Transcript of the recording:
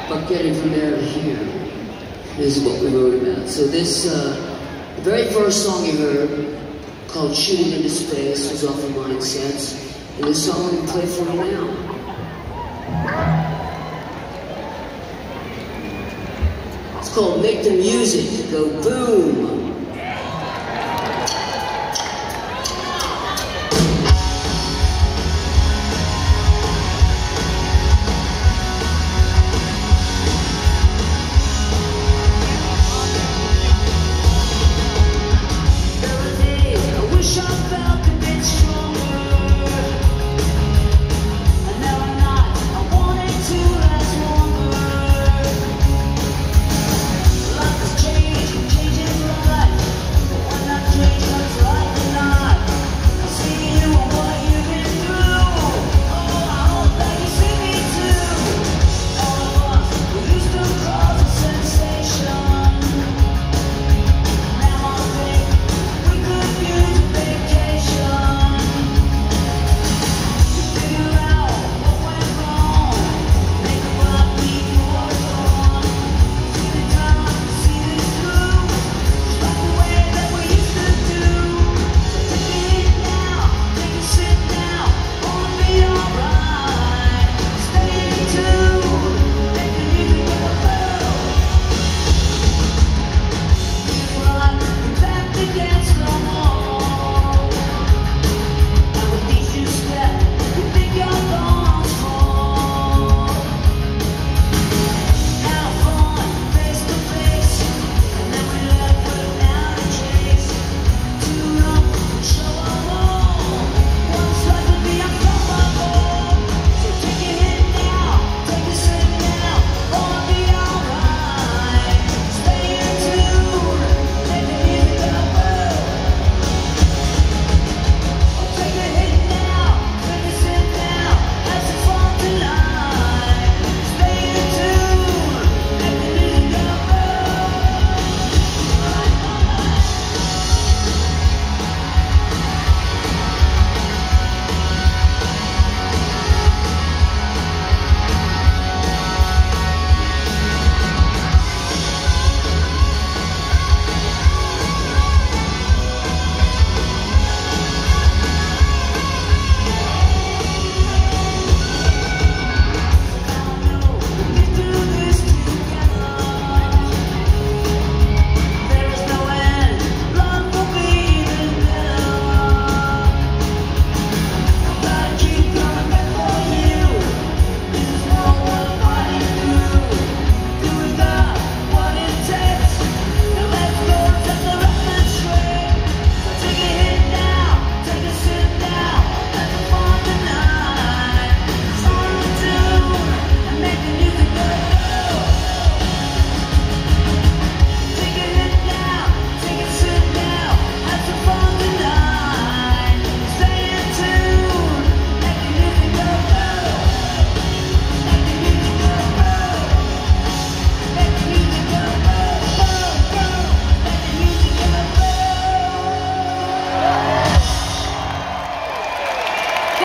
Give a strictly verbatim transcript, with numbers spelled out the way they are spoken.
but getting from there to here is what we wrote about. So this, uh, the very first song you heard, called Shooting Into Space, was off of Mindsets, and this song we play for you now. It's called Make the Music Go Boom.